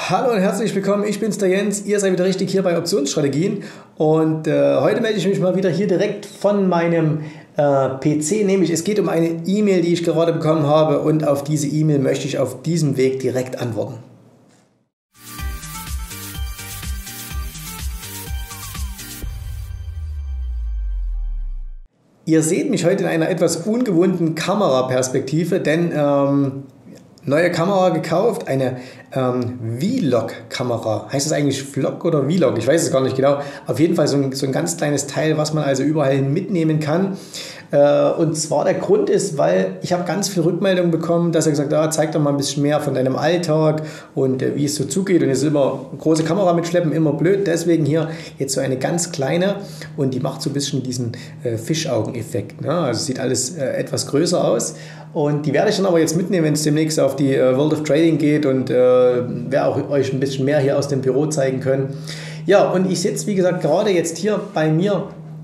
Hallo und herzlich willkommen, ich bin's der Jens, ihr seid wieder richtig hier bei Optionsstrategien und heute melde ich mich mal wieder hier direkt von meinem PC, nämlich es geht um eine E-Mail, die ich gerade bekommen habe und auf diese E-Mail möchte ich auf diesem Weg direkt antworten. Ihr seht mich heute in einer etwas ungewohnten Kameraperspektive, denn neue Kamera gekauft, eine Vlog-Kamera. Heißt das eigentlich Vlog oder Vlog? Ich weiß es gar nicht genau. Auf jeden Fall so ein ganz kleines Teil, was man also überall hin mitnehmen kann. Und zwar der Grund ist, weil ich habe ganz viel Rückmeldungen bekommen, dass er gesagt hat, zeig doch mal ein bisschen mehr von deinem Alltag und wie es so zugeht. Und jetzt ist immer eine große Kamera mitschleppen, immer blöd. Deswegen hier jetzt so eine ganz kleine und die macht so ein bisschen diesen Fischaugen-Effekt. Ne? Also sieht alles etwas größer aus. Und die werde ich dann aber jetzt mitnehmen, wenn es demnächst auf die World of Trading geht und werde auch euch ein bisschen mehr hier aus dem Büro zeigen können. Ja, und ich sitze, wie gesagt, gerade jetzt hier bei mir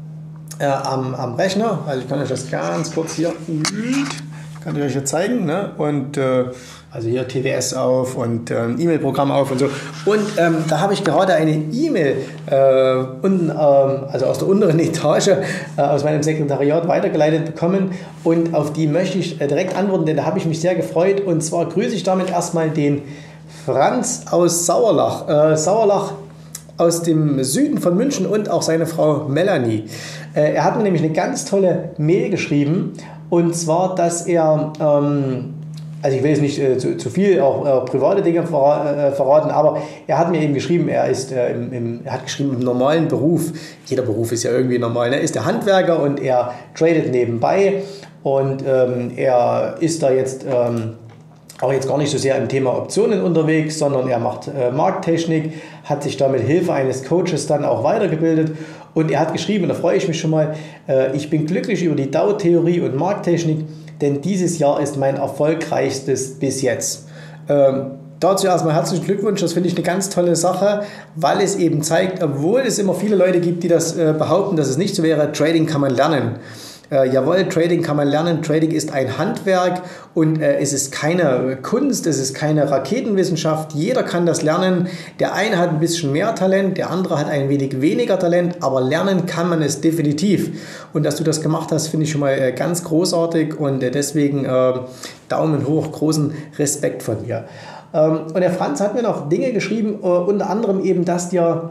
am Rechner. Also ich kann euch das ganz kurz hier, kann ich euch hier zeigen. Ne? Und also hier TWS auf und E-Mail-Programm auf und so. Und da habe ich gerade eine E-Mail unten, also aus der unteren Etage aus meinem Sekretariat weitergeleitet bekommen und auf die möchte ich direkt antworten, denn da habe ich mich sehr gefreut. Und zwar grüße ich damit erstmal den Franz aus Sauerlach. Sauerlach aus dem Süden von München und auch seine Frau Melanie. Er hat mir nämlich eine ganz tolle Mail geschrieben und zwar, dass er also ich will jetzt nicht zu viel auch private Dinge verraten, aber er hat mir eben geschrieben, er ist er hat geschrieben im normalen Beruf, jeder Beruf ist ja irgendwie normal, ne? Ist der Handwerker und er tradet nebenbei und er ist da jetzt auch jetzt gar nicht so sehr im Thema Optionen unterwegs, sondern er macht Markttechnik, hat sich da mit Hilfe eines Coaches dann auch weitergebildet und er hat geschrieben, und da freue ich mich schon mal, ich bin glücklich über die DAO-Theorie und Markttechnik, denn dieses Jahr ist mein erfolgreichstes bis jetzt. Dazu erstmal herzlichen Glückwunsch, das finde ich eine ganz tolle Sache, weil es eben zeigt, obwohl es immer viele Leute gibt, die das behaupten, dass es nicht so wäre, Trading kann man lernen. Jawohl, Trading kann man lernen, Trading ist ein Handwerk und es ist keine Kunst, es ist keine Raketenwissenschaft, jeder kann das lernen. Der eine hat ein bisschen mehr Talent, der andere hat ein wenig weniger Talent, aber lernen kann man es definitiv. Und dass du das gemacht hast, finde ich schon mal ganz großartig und deswegen Daumen hoch, großen Respekt von dir. Und der Franz hat mir noch Dinge geschrieben, unter anderem eben, dass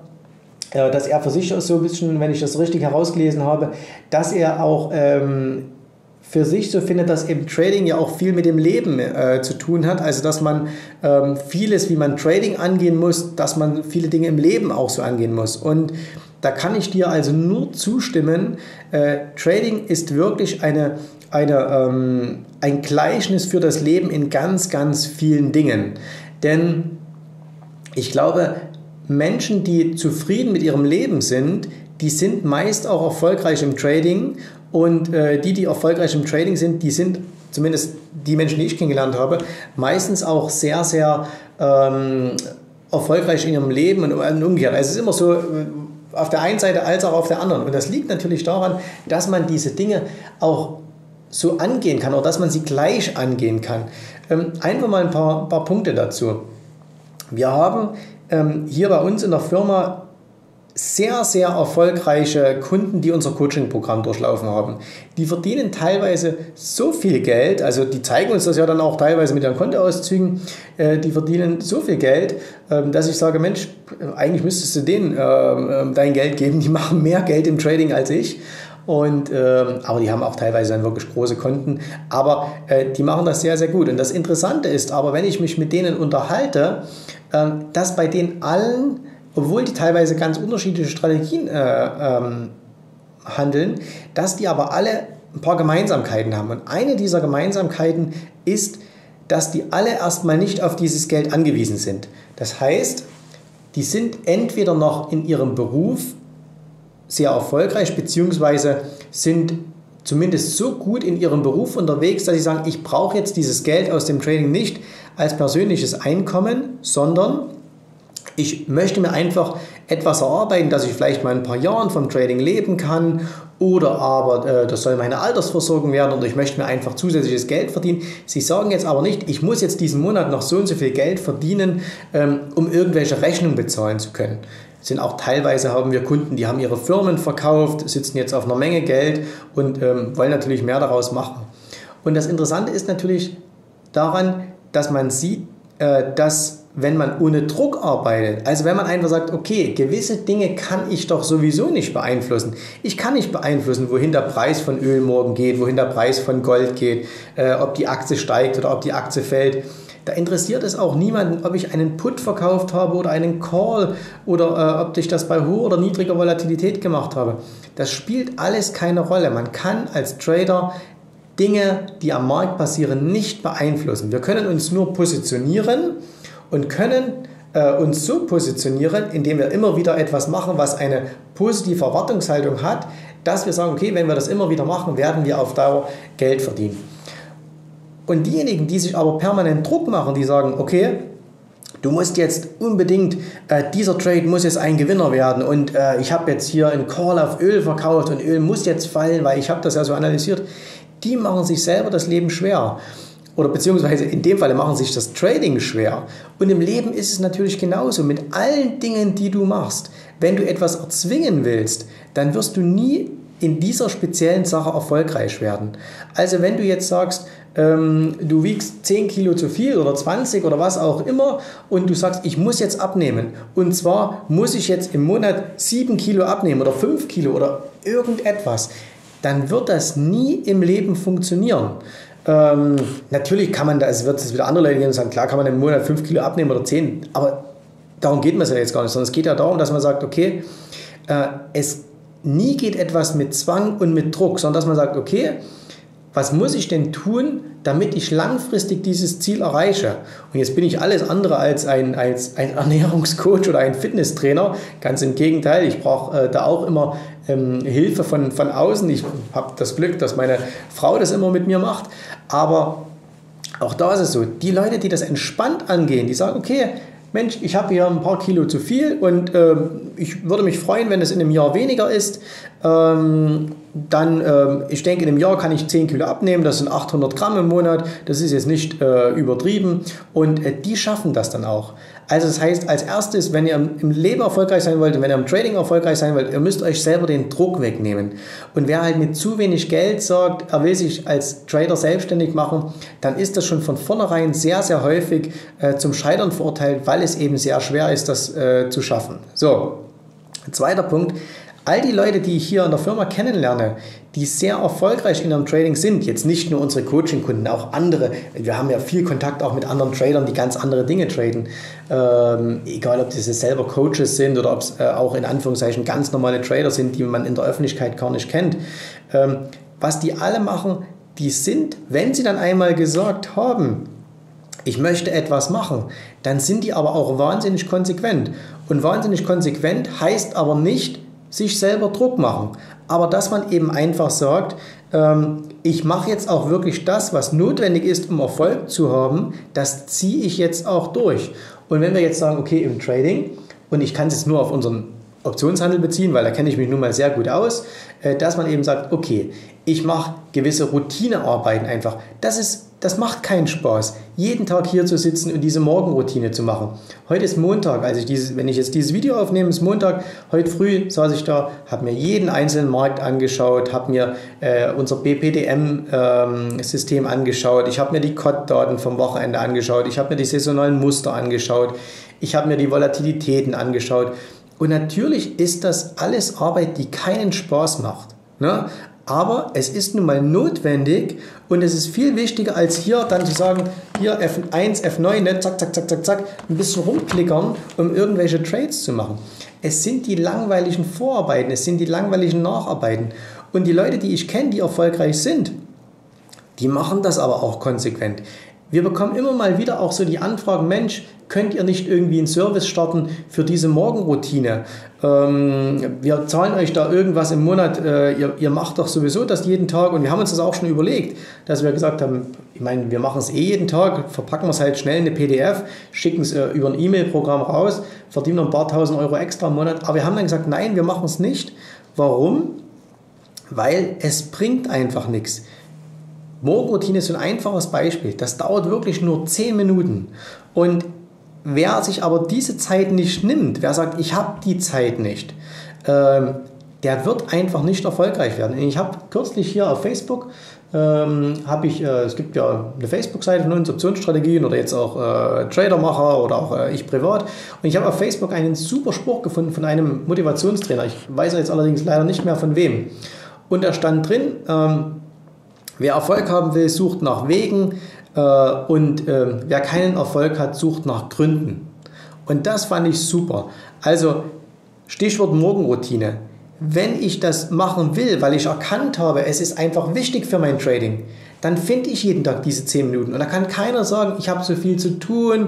er für sich so ein bisschen, wenn ich das richtig herausgelesen habe, dass er auch für sich so findet, dass eben Trading ja auch viel mit dem Leben zu tun hat. Also dass man vieles, wie man Trading angehen muss, dass man viele Dinge im Leben auch so angehen muss. Und da kann ich dir also nur zustimmen, Trading ist wirklich ein Gleichnis für das Leben in ganz, ganz vielen Dingen. Denn ich glaube, Menschen, die zufrieden mit ihrem Leben sind, die sind meist auch erfolgreich im Trading und die erfolgreich im Trading sind, die sind, zumindest die Menschen, die ich kennengelernt habe, meistens auch sehr, sehr erfolgreich in ihrem Leben und umgekehrt. Also es ist immer so auf der einen Seite als auch auf der anderen und das liegt natürlich daran, dass man diese Dinge auch so angehen kann oder dass man sie gleich angehen kann. Einfach mal ein paar Punkte dazu. Wir haben hier bei uns in der Firma sehr, sehr erfolgreiche Kunden, die unser Coaching-Programm durchlaufen haben. Die verdienen teilweise so viel Geld, also die zeigen uns das ja dann auch teilweise mit ihren Kontoauszügen, die verdienen so viel Geld, dass ich sage, Mensch, eigentlich müsstest du denen dein Geld geben, die machen mehr Geld im Trading als ich. Aber die haben auch teilweise dann wirklich große Konten, aber die machen das sehr, sehr gut. Und das Interessante ist aber, wenn ich mich mit denen unterhalte, dass bei denen allen, obwohl die teilweise ganz unterschiedliche Strategien handeln, dass die aber alle ein paar Gemeinsamkeiten haben. Und eine dieser Gemeinsamkeiten ist, dass die alle erstmal nicht auf dieses Geld angewiesen sind. Das heißt, die sind entweder noch in ihrem Beruf sehr erfolgreich, beziehungsweise sind zumindest so gut in ihrem Beruf unterwegs, dass sie sagen, ich brauche jetzt dieses Geld aus dem Trading nicht als persönliches Einkommen, sondern Ich möchte mir einfach etwas erarbeiten, dass ich vielleicht mal ein paar Jahren vom Trading leben kann, oder aber das soll meine Altersversorgung werden, oder ich möchte mir einfach zusätzliches Geld verdienen. Sie sagen jetzt aber nicht, ich muss jetzt diesen Monat noch so und so viel Geld verdienen, um irgendwelche Rechnungen bezahlen zu können. Teilweise haben wir Kunden, die haben ihre Firmen verkauft, sitzen jetzt auf einer Menge Geld und wollen natürlich mehr daraus machen. Und das Interessante ist natürlich daran, dass man sieht, dass wenn man ohne Druck arbeitet, also wenn man einfach sagt, okay, gewisse Dinge kann ich doch sowieso nicht beeinflussen. Ich kann nicht beeinflussen, wohin der Preis von Öl morgen geht, wohin der Preis von Gold geht, ob die Aktie steigt oder ob die Aktie fällt. Da interessiert es auch niemanden, ob ich einen Put verkauft habe oder einen Call oder ob ich das bei hoher oder niedriger Volatilität gemacht habe. Das spielt alles keine Rolle. Man kann als Trader Dinge, die am Markt passieren, nicht beeinflussen. Wir können uns nur positionieren und können uns so positionieren, indem wir immer wieder etwas machen, was eine positive Erwartungshaltung hat, dass wir sagen, okay, wenn wir das immer wieder machen, werden wir auf Dauer Geld verdienen. Und diejenigen, die sich aber permanent Druck machen, die sagen, okay, du musst jetzt unbedingt, dieser Trade muss jetzt ein Gewinner werden und ich habe jetzt hier einen Call auf Öl verkauft und Öl muss jetzt fallen, weil ich habe das ja so analysiert, die machen sich selber das Leben schwer. Oder beziehungsweise in dem Fall machen sich das Trading schwer. Und im Leben ist es natürlich genauso. Mit allen Dingen, die du machst, wenn du etwas erzwingen willst, dann wirst du nie in dieser speziellen Sache erfolgreich werden. Also wenn du jetzt sagst, du wiegst 10 Kilo zu viel oder 20 oder was auch immer und du sagst, ich muss jetzt abnehmen. Und zwar muss ich jetzt im Monat 7 Kilo abnehmen oder 5 Kilo oder irgendetwas. Dann wird das nie im Leben funktionieren. Natürlich kann man, es wird es wieder andere Leute geben und sagen, klar kann man im Monat 5 Kilo abnehmen oder 10, aber darum geht es ja jetzt gar nicht, sondern es geht ja darum, dass man sagt, okay, nie geht etwas mit Zwang und mit Druck, sondern dass man sagt, okay, was muss ich denn tun, damit ich langfristig dieses Ziel erreiche? Und jetzt bin ich alles andere als ein Ernährungscoach oder ein Fitnesstrainer. Ganz im Gegenteil, ich brauche da auch immer Hilfe von außen. Ich habe das Glück, dass meine Frau das immer mit mir macht. Aber auch da ist es so, die Leute, die das entspannt angehen, die sagen, okay, Mensch, ich habe hier ein paar Kilo zu viel und ich würde mich freuen, wenn es in einem Jahr weniger ist. Ich denke, in einem Jahr kann ich 10 Kilo abnehmen, das sind 800 Gramm im Monat, das ist jetzt nicht übertrieben und die schaffen das dann auch. Also das heißt, als erstes, wenn ihr im Leben erfolgreich sein wollt und wenn ihr im Trading erfolgreich sein wollt, ihr müsst euch selber den Druck wegnehmen. Und wer halt mit zu wenig Geld sagt, er will sich als Trader selbstständig machen, dann ist das schon von vornherein sehr, sehr häufig zum Scheitern verurteilt, weil es eben sehr schwer ist, das zu schaffen. So, zweiter Punkt. All die Leute, die ich hier in der Firma kennenlerne, die sehr erfolgreich in ihrem Trading sind, jetzt nicht nur unsere Coaching-Kunden, auch andere, wir haben ja viel Kontakt auch mit anderen Tradern, die ganz andere Dinge traden, egal ob diese selber Coaches sind oder ob es auch in Anführungszeichen ganz normale Trader sind, die man in der Öffentlichkeit gar nicht kennt. Was die alle machen, die sind, wenn sie dann einmal gesagt haben, ich möchte etwas machen, dann sind die aber auch wahnsinnig konsequent. Und wahnsinnig konsequent heißt aber nicht, sich selber Druck machen. Aber dass man eben einfach sagt, ich mache jetzt auch wirklich das, was notwendig ist, um Erfolg zu haben, das ziehe ich jetzt auch durch. Und wenn wir jetzt sagen, okay, im Trading, und ich kann es jetzt nur auf unseren Optionshandel beziehen, weil da kenne ich mich nun mal sehr gut aus, dass man eben sagt, okay, ich mache gewisse Routinearbeiten einfach. Das macht keinen Spaß, jeden Tag hier zu sitzen und diese Morgenroutine zu machen. Heute ist Montag, wenn ich jetzt dieses Video aufnehme, ist Montag. Heute früh saß ich da, habe mir jeden einzelnen Markt angeschaut, habe mir unser BPDM-System angeschaut, ich habe mir die COT-Daten vom Wochenende angeschaut, ich habe mir die saisonalen Muster angeschaut, ich habe mir die Volatilitäten angeschaut. Und natürlich ist das alles Arbeit, die keinen Spaß macht. Ne? Aber es ist nun mal notwendig und es ist viel wichtiger, als hier dann zu sagen, hier F1, F9, ne, zack, zack, zack, zack, zack, ein bisschen rumklickern, um irgendwelche Trades zu machen. Es sind die langweiligen Vorarbeiten, es sind die langweiligen Nacharbeiten. Und die Leute, die ich kenne, die erfolgreich sind, die machen das aber auch konsequent. Wir bekommen immer mal wieder auch so die Anfragen, Mensch, könnt ihr nicht irgendwie einen Service starten für diese Morgenroutine? Wir zahlen euch da irgendwas im Monat, ihr macht doch sowieso das jeden Tag, und wir haben uns das auch schon überlegt, dass wir gesagt haben, ich meine, wir machen es jeden Tag, verpacken wir es halt schnell in eine PDF, schicken es über ein E-Mail-Programm raus, verdienen noch ein paar tausend Euro extra im Monat, aber wir haben dann gesagt, nein, wir machen es nicht. Warum? Weil es bringt einfach nichts. Morgenroutine ist so ein einfaches Beispiel. Das dauert wirklich nur 10 Minuten. Und wer sich aber diese Zeit nicht nimmt, wer sagt, ich habe die Zeit nicht, der wird einfach nicht erfolgreich werden. Ich habe kürzlich hier auf Facebook, es gibt ja eine Facebook-Seite von uns, Optionsstrategien oder jetzt auch Tradermacher oder auch ich privat. Und ich habe auf Facebook einen super Spruch gefunden von einem Motivationstrainer. Ich weiß jetzt allerdings leider nicht mehr von wem. Und da stand drin, wer Erfolg haben will, sucht nach Wegen, und wer keinen Erfolg hat, sucht nach Gründen. Und das fand ich super. Also Stichwort Morgenroutine. Wenn ich das machen will, weil ich erkannt habe, es ist einfach wichtig für mein Trading, dann finde ich jeden Tag diese 10 Minuten. Und da kann keiner sagen, ich habe so viel zu tun,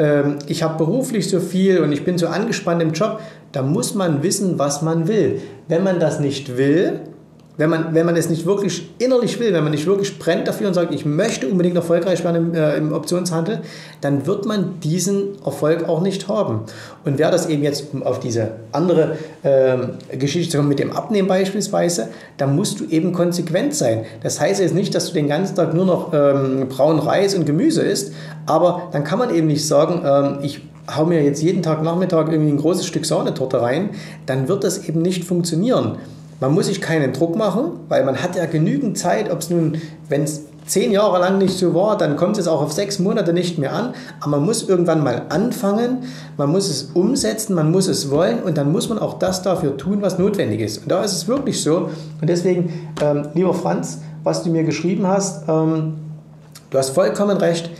ich habe beruflich so viel und ich bin so angespannt im Job. Da muss man wissen, was man will. Wenn man das nicht will, wenn man es nicht wirklich innerlich will, wenn man nicht wirklich brennt dafür und sagt, ich möchte unbedingt erfolgreich werden im Optionshandel, dann wird man diesen Erfolg auch nicht haben. Und wer das eben jetzt, um auf diese andere Geschichte zu kommen, mit dem Abnehmen beispielsweise, dann musst du eben konsequent sein. Das heißt jetzt nicht, dass du den ganzen Tag nur noch braunen Reis und Gemüse isst, aber dann kann man eben nicht sagen, ich hau mir jetzt jeden Tag Nachmittag irgendwie ein großes Stück Sahnetorte rein, dann wird das eben nicht funktionieren. Man muss sich keinen Druck machen, weil man hat ja genügend Zeit, ob es nun, wenn es 10 Jahre lang nicht so war, dann kommt es auch auf 6 Monate nicht mehr an. Aber man muss irgendwann mal anfangen, man muss es umsetzen, man muss es wollen und dann muss man auch das dafür tun, was notwendig ist. Und da ist es wirklich so. Und deswegen, lieber Franz, was du mir geschrieben hast, du hast vollkommen recht.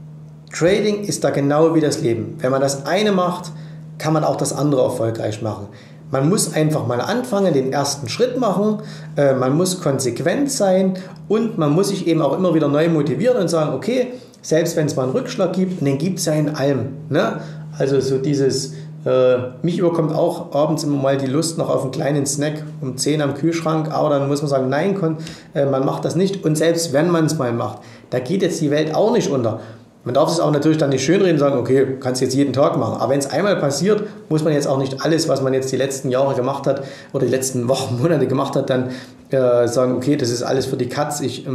Trading ist da genau wie das Leben. Wenn man das eine macht, kann man auch das andere erfolgreich machen. Man muss einfach mal anfangen, den ersten Schritt machen, man muss konsequent sein und man muss sich eben auch immer wieder neu motivieren und sagen, okay, selbst wenn es mal einen Rückschlag gibt, und den gibt es ja in allem. Ne? Also so dieses, mich überkommt auch abends immer mal die Lust noch auf einen kleinen Snack um 10 am Kühlschrank, aber dann muss man sagen, nein, man macht das nicht, und selbst wenn man es mal macht, da geht jetzt die Welt auch nicht unter. Man darf es auch natürlich dann nicht schönreden und sagen, okay, kannst du jetzt jeden Tag machen. Aber wenn es einmal passiert, muss man jetzt auch nicht alles, was man jetzt die letzten Jahre gemacht hat oder die letzten Wochen, Monate gemacht hat, dann sagen, okay, das ist alles für die Katz, ich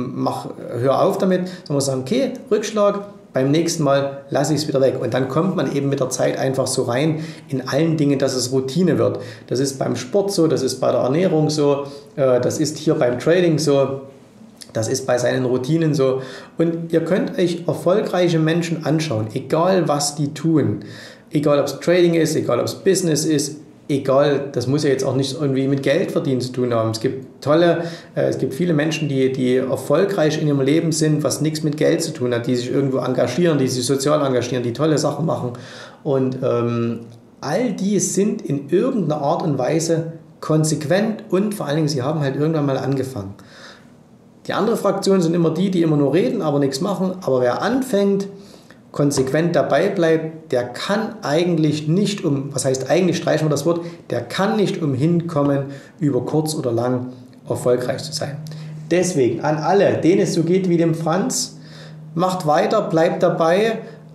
hör auf damit. Sondern man sagen, okay, Rückschlag, beim nächsten Mal lasse ich es wieder weg. Und dann kommt man eben mit der Zeit einfach so rein in allen Dingen, dass es Routine wird. Das ist beim Sport so, das ist bei der Ernährung so, das ist hier beim Trading so. Das ist bei seinen Routinen so. Und ihr könnt euch erfolgreiche Menschen anschauen, egal was die tun. Egal ob es Trading ist, egal ob es Business ist, egal, das muss ja jetzt auch nicht irgendwie mit Geld verdienen zu tun haben. Es gibt viele Menschen, die erfolgreich in ihrem Leben sind, was nichts mit Geld zu tun hat, die sich irgendwo engagieren, die sich sozial engagieren, die tolle Sachen machen. Und all die sind in irgendeiner Art und Weise konsequent und vor allen Dingen, sie haben halt irgendwann mal angefangen. Die andere Fraktion sind immer die immer nur reden, aber nichts machen. Aber wer anfängt, konsequent dabei bleibt, der kann eigentlich nicht was heißt eigentlich, streichen wir das Wort, der kann nicht umhin kommen, über kurz oder lang erfolgreich zu sein. Deswegen an alle, denen es so geht wie dem Franz, macht weiter, bleibt dabei,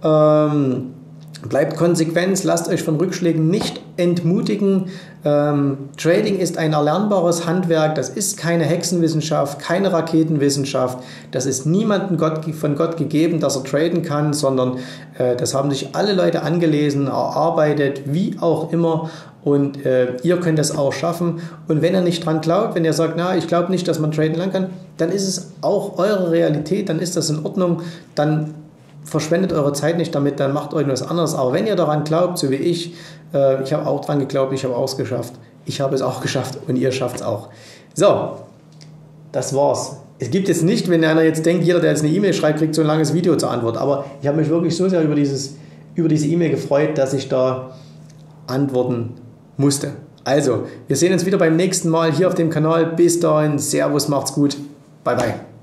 bleibt konsequent, lasst euch von Rückschlägen nicht entmutigen. Trading ist ein erlernbares Handwerk, das ist keine Hexenwissenschaft, keine Raketenwissenschaft, das ist niemandem von Gott gegeben, dass er traden kann, sondern das haben sich alle Leute angelesen, erarbeitet, wie auch immer, und ihr könnt das auch schaffen. Und wenn ihr nicht dran glaubt, wenn ihr sagt, na, ich glaube nicht, dass man traden lernen kann, dann ist es auch eure Realität, dann ist das in Ordnung, dann verschwendet eure Zeit nicht damit, dann macht irgendwas anderes. Aber wenn ihr daran glaubt, so wie ich habe auch dran geglaubt, ich habe es auch geschafft. Ich habe es auch geschafft und ihr schafft es auch. So, das war's. Es gibt jetzt nicht, wenn einer jetzt denkt, jeder, der jetzt eine E-Mail schreibt, kriegt so ein langes Video zur Antwort. Aber ich habe mich wirklich so sehr über diese E-Mail gefreut, dass ich da antworten musste. Also, wir sehen uns wieder beim nächsten Mal hier auf dem Kanal. Bis dahin, Servus, macht's gut. Bye, bye.